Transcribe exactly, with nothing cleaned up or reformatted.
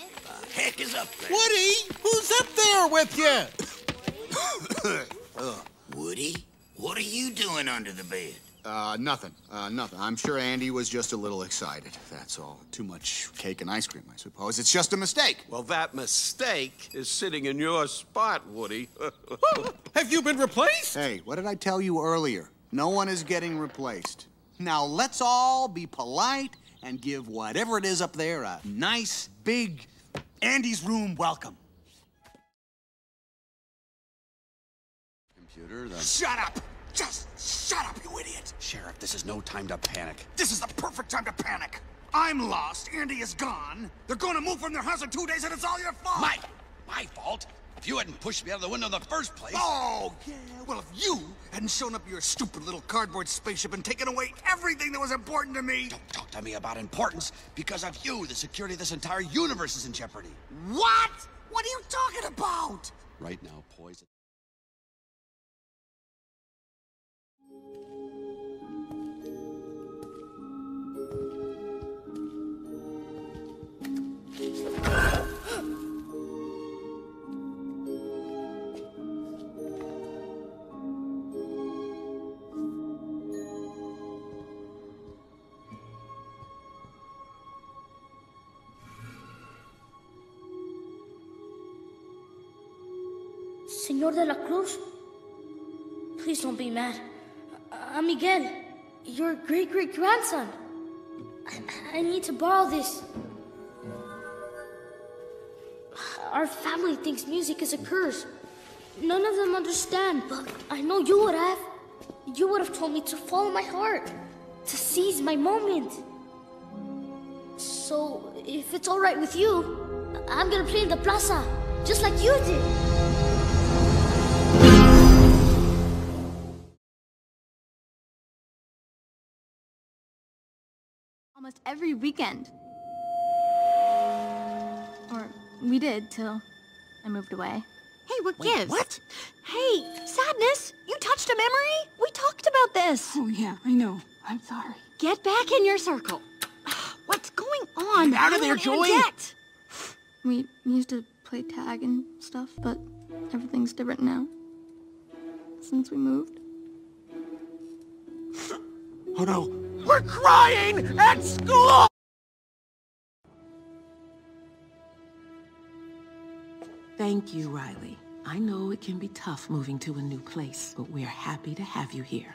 The heck is up there? Woody, who's up there with you? uh, Woody, what are you doing under the bed? Uh, nothing. Uh, nothing. I'm sure Andy was just a little excited. That's all. Too much cake and ice cream, I suppose. It's just a mistake. Well, that mistake is sitting in your spot, Woody. Oh, have you been replaced? Hey, what did I tell you earlier? No one is getting replaced. Now, let's all be polite and give whatever it is up there a nice, big Andy's room welcome. Computer, then. Shut up! Just shut up, you idiot! Sheriff, this is no time to panic. This is the perfect time to panic. I'm lost, Andy is gone. They're going to move from their house in two days and it's all your fault. My, my fault? If you hadn't pushed me out of the window in the first place. Oh, yeah. Well, if you hadn't shown up your stupid little cardboard spaceship and taken away everything that was important to me. Don't talk to me about importance. Because of you, the security of this entire universe is in jeopardy. What? What are you talking about? Right now, poison. Señor de la Cruz, please don't be mad. I'm Miguel, your great-great-grandson. I, I need to borrow this. Our family thinks music is a curse. None of them understand, but I know you would have. You would have told me to follow my heart, to seize my moment. So, if it's all right with you, I'm gonna play in the plaza, just like you did. Almost every weekend. Or we did till I moved away. Hey, what Wait, gives? what? Hey, Sadness, you touched a memory? We talked about this. Oh yeah, I know. I'm sorry. Get back in your circle. What's going on? Get out of there, Joey! Get. We used to play tag and stuff, but everything's different now. Since we moved. Oh no, we're crying at school! Thank you, Riley. I know it can be tough moving to a new place, but we're happy to have you here.